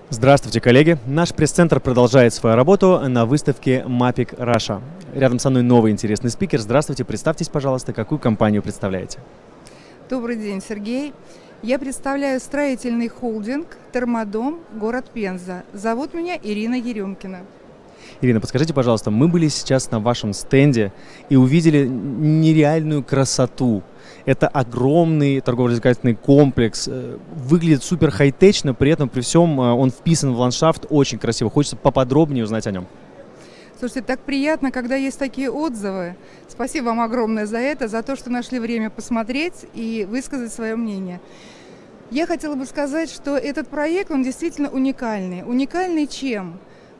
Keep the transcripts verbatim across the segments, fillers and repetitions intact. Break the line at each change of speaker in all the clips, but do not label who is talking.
Здравствуйте, коллеги! Наш пресс-центр продолжает свою работу на выставке Mapic Russia. Рядом со мной новый интересный спикер. Здравствуйте, представьтесь, пожалуйста, какую компанию представляете?
Добрый день, Сергей. Я представляю строительный холдинг «Термодом», город Пенза. Зовут меня Ирина Еремкина.
Ирина, подскажите, пожалуйста, мы были сейчас на вашем стенде и увидели нереальную красоту. Это огромный торгово-развлекательный комплекс, выглядит супер хай-течно, при этом при всем он вписан в ландшафт очень красиво. Хочется поподробнее узнать о нем.
Слушайте, так приятно, когда есть такие отзывы. Спасибо вам огромное за это, за то, что нашли время посмотреть и высказать свое мнение. Я хотела бы сказать, что этот проект, он действительно уникальный. Уникальный чем?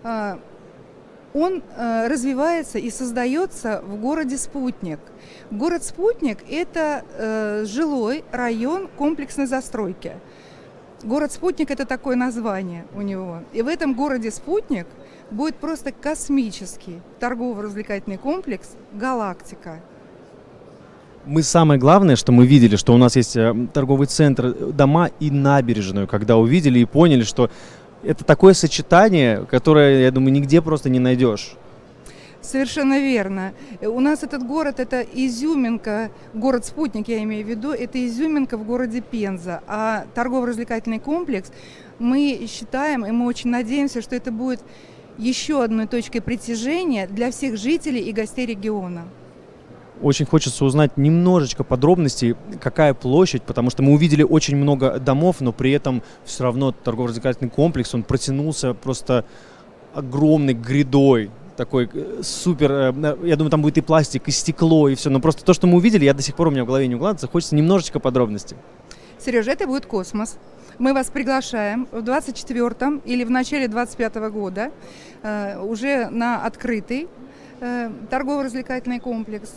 Он э, развивается и создается в городе Спутник. Город Спутник – это э, жилой район комплексной застройки. Город Спутник – это такое название у него. И в этом городе Спутник будет просто космический торгово-развлекательный комплекс «Галактика».
Мы самое главное, что мы видели, что у нас есть торговый центр, дома и набережную, когда увидели и поняли, что это такое сочетание, которое, я думаю, нигде просто не найдешь.
Совершенно верно. У нас этот город – это изюминка, город-спутник, я имею в виду, это изюминка в городе Пенза. А торгово-развлекательный комплекс, мы считаем, и мы очень надеемся, что это будет еще одной точкой притяжения для всех жителей и гостей региона.
Очень хочется узнать немножечко подробностей, какая площадь, потому что мы увидели очень много домов, но при этом все равно торгово-развлекательный комплекс, он протянулся просто огромной грядой, такой супер, я думаю, там будет и пластик, и стекло, и все, но просто то, что мы увидели, я до сих пор у меня в голове не укладывается, хочется немножечко подробностей.
Сережа, это будет космос. Мы вас приглашаем в двадцать четвёртом или в начале двадцать пятого года э, уже на открытый э, торгово-развлекательный комплекс.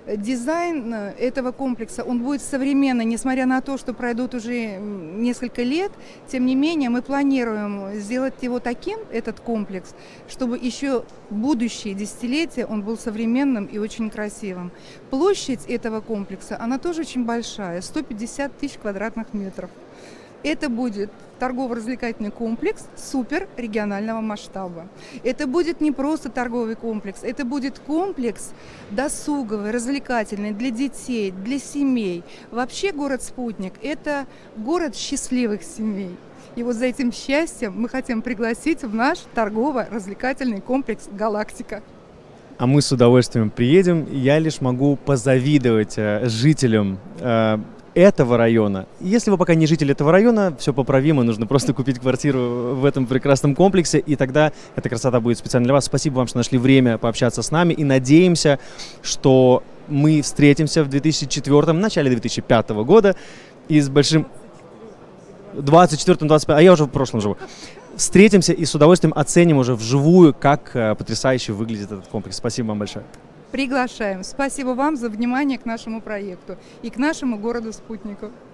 Дизайн этого комплекса, он будет современный, несмотря на то, что пройдут уже несколько лет, тем не менее мы планируем сделать его таким, этот комплекс, чтобы еще в будущие десятилетия он был современным и очень красивым. Площадь этого комплекса, она тоже очень большая, сто пятьдесят тысяч квадратных метров. Это будет торгово-развлекательный комплекс суперрегионального масштаба. Это будет не просто торговый комплекс, это будет комплекс досуговый, развлекательный для детей, для семей. Вообще город Спутник – это город счастливых семей. И вот за этим счастьем мы хотим пригласить в наш торгово-развлекательный комплекс «Галактика».
А мы с удовольствием приедем. Я лишь могу позавидовать э, жителям э, этого района. Если вы пока не житель этого района, все поправимо, нужно просто купить квартиру в этом прекрасном комплексе, и тогда эта красота будет специально для вас. Спасибо вам, что нашли время пообщаться с нами, и надеемся, что мы встретимся в две тысячи четвёртом, в начале две тысячи пятого года, и с большим... двадцать четвёртом, двадцать пятом, а я уже в прошлом живу. Встретимся и с удовольствием оценим уже вживую, как потрясающе выглядит этот комплекс. Спасибо вам большое.
Приглашаем. Спасибо вам за внимание к нашему проекту и к нашему городу-спутнику.